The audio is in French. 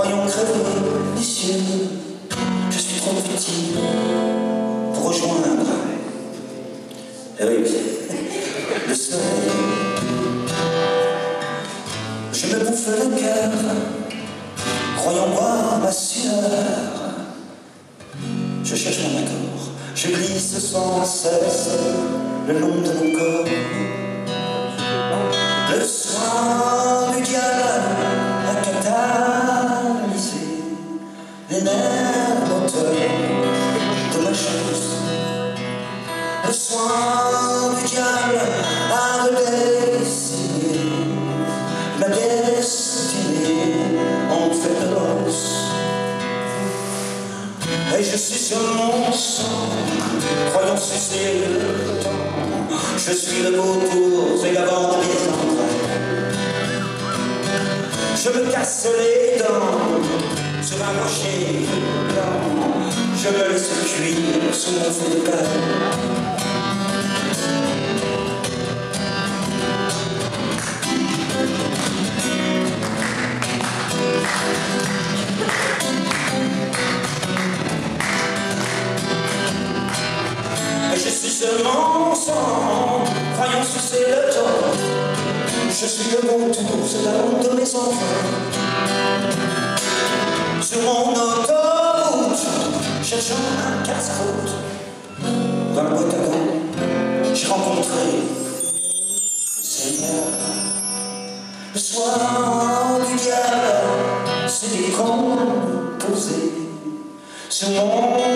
croyant crever les cieux. Je suis trop petit pour rejoindre oui, le soleil. Je me bouffe le cœur, croyant boire ma sueur. Je cherche mon accord, je glisse sans cesse le long de mon corps. Le soin du diable a catalysé les nerfs moteurs de ma chose. Le soin du diable a redessiné ma destinée en fait de l'os. Et je suis sur mon sang, croyant sucer le temps. Je suis le vautour, c'est l'avant de mes entrailles. Je me casse les dents sur un rocher blanc. Je me laisse cuire sous mon feu de paille. Je suis seulement sang, croyant sucer le temps. Je suis le vautour, c'est la honte de mes enfants. Sur mon autoroute, cherchant un casse-croûte. Dans la boîte à gants, j'ai rencontré le Seigneur. Le soir du diable s'est décomposé sur mon